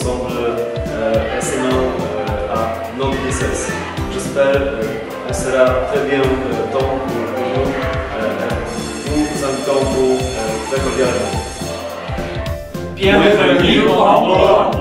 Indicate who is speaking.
Speaker 1: ensemble enseignant à notre licence. J'espère qu'on sera très bien temps pour nous. Nous invitons vous très cordialement.
Speaker 2: Bienvenue au Hambourg.